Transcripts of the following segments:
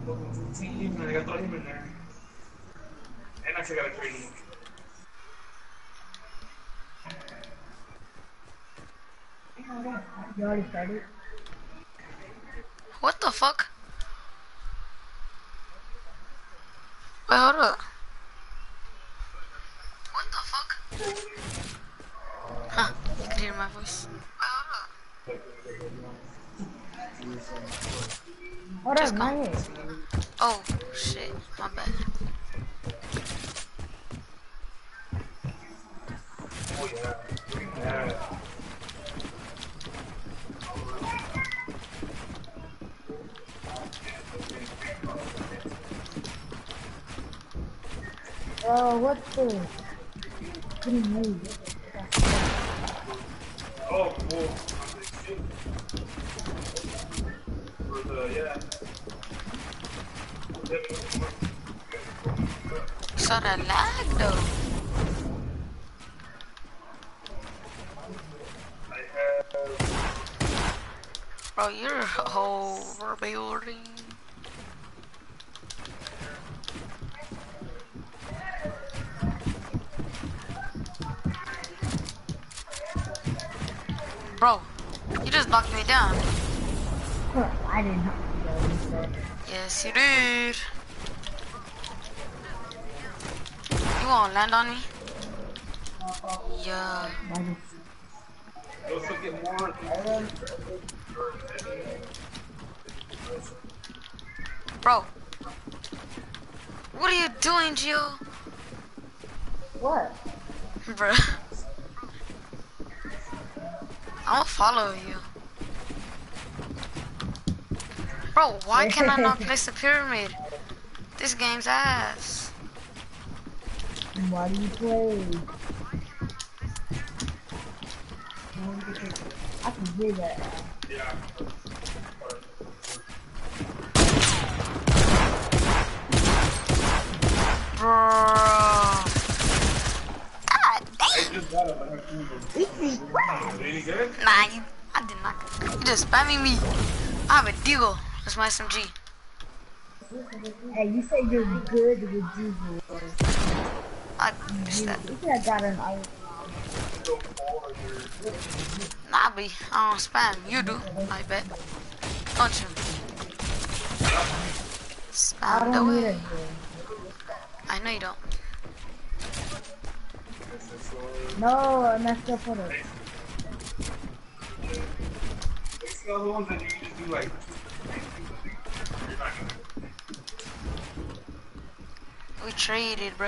team, and I got throw him in there. And actually got a trade him. You already started? What the fuck? Wait, hold up. What the fuck? Huh, you can hear my voice. Wait, Hold just up, go. not yet. Oh, shit, my bad. Oh, yeah. Yeah. What's this? Getting made. Oh, cool. Yeah. Saw that lag though. Bro, you're overbuilding. Bro, you just knocked me down. I didn't know. Yes, you did. You won't land on me? Yeah. Also get more. Bro, what are you doing, Gio? What? Bro, I'll follow you. Bro, why can I not place the pyramid? This game's ass. Why do you play? I can hear that. Yeah. Bro. God damn. Just got him. Any good? Nah, I did not. You just spamming me. I have a deagle. That's my SMG. Hey, you say you're good with Jesus. I missed that. You could have got an iron. Nah, B, I don't spam. You do, I bet. Don't you? I Spam the don't need way. it. I know you don't. No, I messed up with it. It's the other ones that you just do like. We traded, bruh.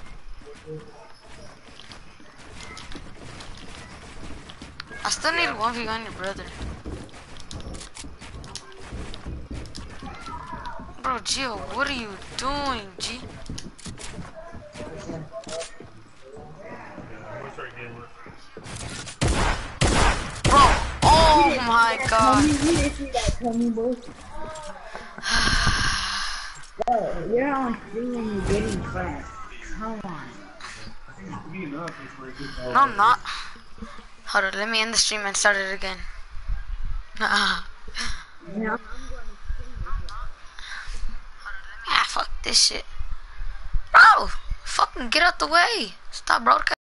I still need 1v1 your brother. Bro, Gio, what are you doing, G? Bro, oh my god. You didn't see that coming, bro. Bro, you're on stream and you're getting friends. Come on. No, I'm not. Hold on, let me end the stream and start it again. Ah, fuck this shit. Bro, fucking get out the way. Stop broadcasting.